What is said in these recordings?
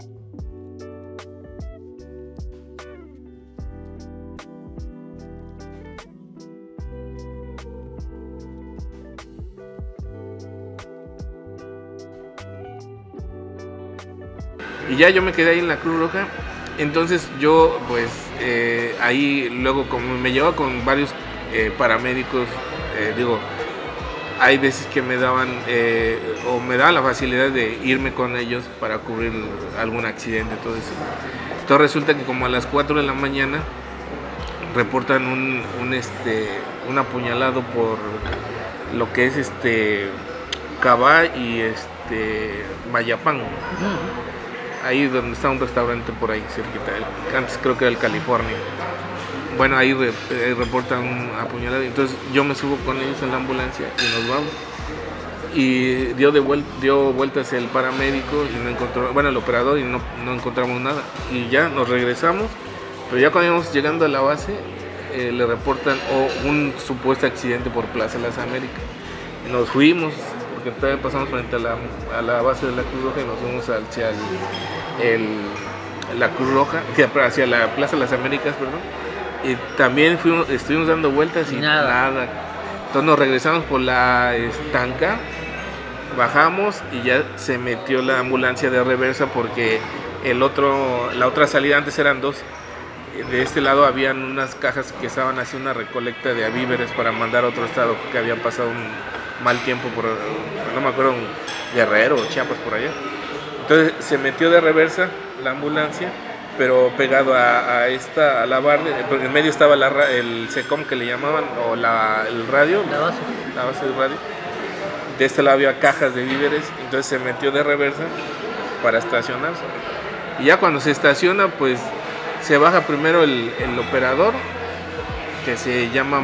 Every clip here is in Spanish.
Y ya yo me quedé ahí en la Cruz Roja. Entonces yo pues ahí luego como me llevaba con varios paramédicos, digo, hay veces que me daban o me daban la facilidad de irme con ellos para cubrir algún accidente, todo eso. Entonces resulta que como a las 4 de la mañana reportan un apuñalado por lo que es Cabá y Mayapán. Ahí donde está un restaurante por ahí cerquita, antes creo que era el California. Bueno, ahí reportan un apuñalado, entonces yo me subo con ellos en la ambulancia y nos vamos. Y dio vueltas el paramédico y no encontró, bueno, el operador, y no encontramos nada. Y ya nos regresamos, pero ya cuando íbamos llegando a la base, le reportan un supuesto accidente por Plaza de las Américas. Y nos fuimos, porque todavía pasamos frente a la base de la Cruz Roja y nos fuimos hacia la Cruz Roja, hacia la Plaza de las Américas, perdón. Y también estuvimos dando vueltas y nada. Entonces nos regresamos por la estanca, bajamos y ya se metió la ambulancia de reversa porque la otra salida, antes eran dos. De este lado habían unas cajas que estaban haciendo una recolecta de víveres para mandar a otro estado que habían pasado un mal tiempo por, no me acuerdo, Guerrero o Chiapas, por allá. Entonces se metió de reversa la ambulancia, pero pegado a la barra, porque en medio estaba el SECOM que le llamaban, o el radio, la base del radio. De este lado había cajas de víveres, entonces se metió de reversa para estacionarse. Y ya cuando se estaciona, pues se baja primero el operador, que se llama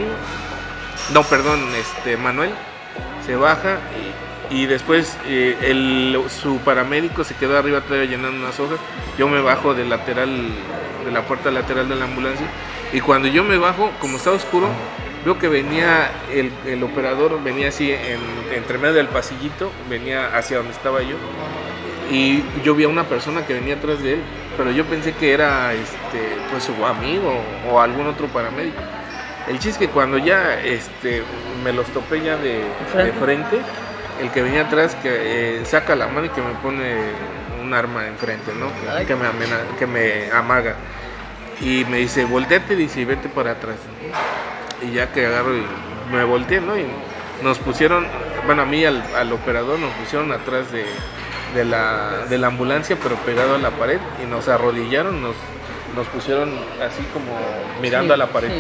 Manuel, se baja y después su paramédico se quedó arriba todavía llenando unas hojas. Yo me bajo de la puerta lateral de la ambulancia, y cuando yo me bajo, como estaba oscuro, veo que venía el operador, venía así entre medio del pasillito, venía hacia donde estaba yo, y yo vi a una persona que venía atrás de él, pero yo pensé que era pues su amigo o algún otro paramédico. El chiste es que cuando ya me los topé ya de frente, el que venía atrás que saca la mano y que me pone un arma enfrente, ¿no? Que me amaga. Y me dice, volteate, dice, y vete para atrás. Y ya que agarro y me volteé, ¿no? Y nos pusieron, bueno, a mí al operador nos pusieron atrás de la ambulancia, pero pegado a la pared, y nos arrodillaron, nos pusieron así como mirando a la pared.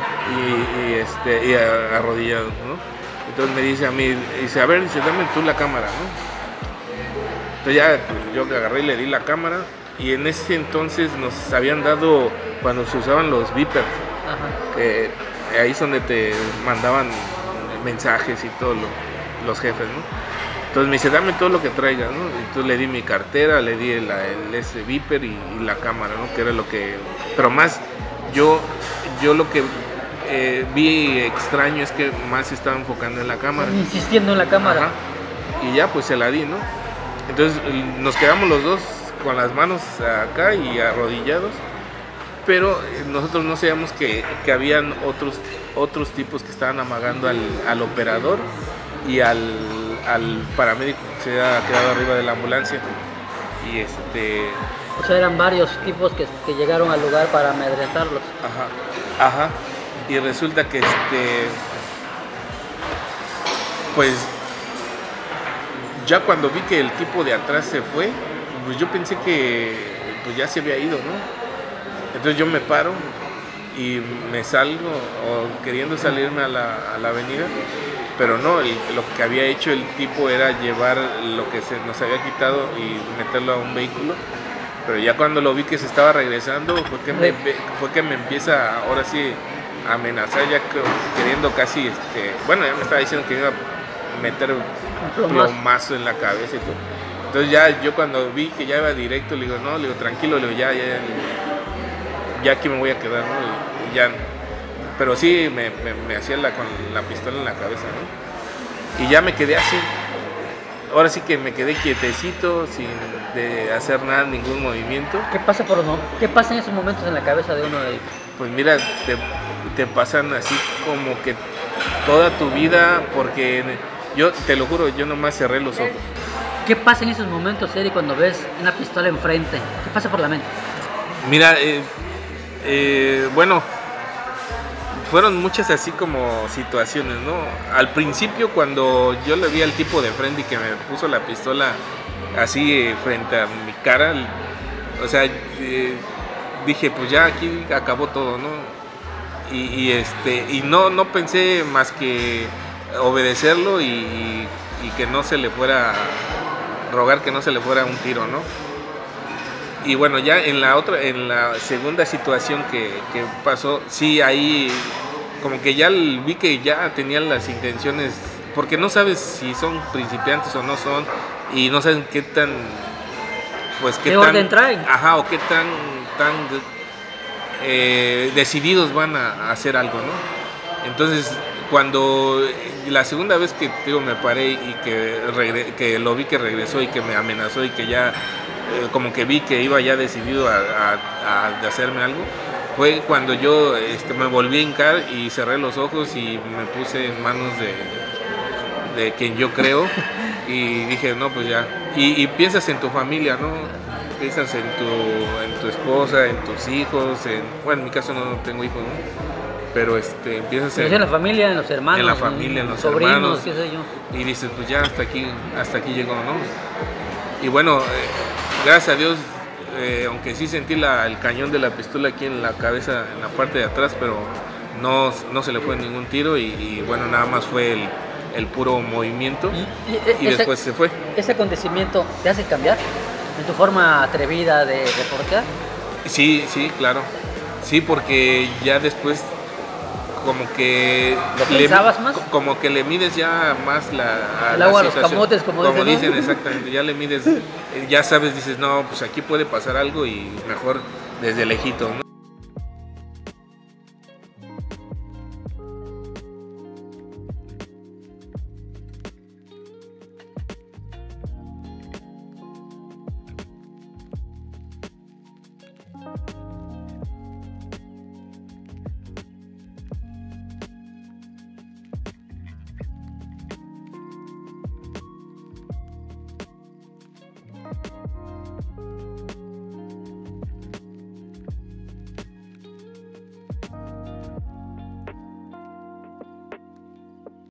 Y arrodillados, ¿no? Entonces me dice a mí, dice, a ver, dice, dame tú la cámara, ¿no? Entonces ya pues, yo agarré y le di la cámara, y en ese entonces nos habían dado, cuando se usaban los beepers, que ahí es donde te mandaban mensajes y todos los jefes, ¿no? Entonces me dice, dame todo lo que traigas, ¿no? Entonces le di mi cartera, le di ese beeper y la cámara, ¿no? Que era lo que... Pero más, yo lo que vi extraño es que más se estaba enfocando en la cámara. Insistiendo en la cámara. Ajá. Y ya pues se la di, ¿no? Entonces nos quedamos los dos con las manos acá y arrodillados, pero nosotros no sabíamos que habían otros tipos que estaban amagando al operador y al paramédico que se había quedado arriba de la ambulancia. Y o sea, eran varios tipos que llegaron al lugar para amedrentarlos. Ajá. Y resulta que pues ya cuando vi que el tipo de atrás se fue, pues yo pensé que pues ya se había ido, ¿no? Entonces yo me paro y me salgo, o queriendo salirme a la avenida, pero no, lo que había hecho el tipo era llevar lo que nos había quitado y meterlo a un vehículo. Pero ya cuando lo vi que se estaba regresando, fue que me empieza ahora sí a amenazar, ya queriendo casi, bueno, ya me estaba diciendo que iba a meter un plomazo en la cabeza y todo. Entonces ya yo cuando vi que ya iba directo, le digo, no, le digo, tranquilo, le digo, ya aquí me voy a quedar, ¿no? Y ya, pero sí me hacía con la pistola en la cabeza, ¿no? Y ya me quedé así, ahora sí que me quedé quietecito, sin de hacer nada, ningún movimiento. ¿Qué pasa en esos momentos en la cabeza de uno de ellos? Pues mira, te pasan así como que toda tu vida, porque yo te lo juro, yo nomás cerré los ojos. ¿Qué pasa en esos momentos, Eri, cuando ves una pistola enfrente? ¿Qué pasa por la mente? Mira, bueno, fueron muchas así como situaciones, ¿no? Al principio, cuando yo le vi al tipo de frente y que me puso la pistola así frente a mi cara, o sea, dije, pues ya aquí acabó todo, ¿no? Y no pensé más que obedecerlo y que no se le fuera, rogar que no se le fuera un tiro, ¿no? Y bueno, ya en la segunda situación que pasó, sí, ahí como que ya vi que ya tenían las intenciones, porque no sabes si son principiantes o no son, y no saben qué tan, pues qué orden traen. Ajá, o qué tan decididos van a hacer algo, ¿no? Entonces, cuando la segunda vez que me paré y que lo vi que regresó y que me amenazó y que ya como que vi que iba ya decidido a hacerme algo, fue cuando yo me volví a hincar y cerré los ojos y me puse en manos de quien yo creo y dije, no, pues ya. Y piensas en tu familia, ¿no? Piensas en tu esposa, en tus hijos, bueno, en mi caso no tengo hijos, ¿no? Pero empiezas en la familia, en los hermanos, en la familia, en los sobrinos, hermanos, qué sé yo. Y dices, pues ya hasta aquí llegó, ¿no? Y bueno, gracias a Dios, aunque sí sentí el cañón de la pistola aquí en la cabeza, en la parte de atrás, pero no se le fue ningún tiro y bueno, nada más fue el puro movimiento y después se fue. ¿Ese acontecimiento te hace cambiar en tu forma atrevida de reportear? Sí, claro. Sí, porque ya después como que ¿lo pensabas más? Como que le mides ya más el agua a los camotes, como dicen, exactamente, ya le mides, ya sabes, dices, no, pues aquí puede pasar algo y mejor desde lejito, ¿no?